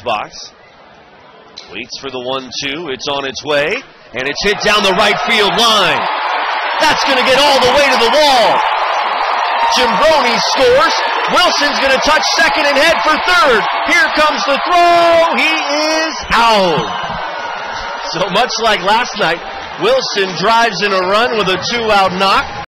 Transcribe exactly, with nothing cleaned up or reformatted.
box. Waits for the one two. It's on its way, and it's hit down the right field line. That's going to get all the way to the wall. Jimbroni scores. Wilson's going to touch second and head for third. Here comes the throw. He is out. So much like last night, Wilson drives in a run with a two-out knock.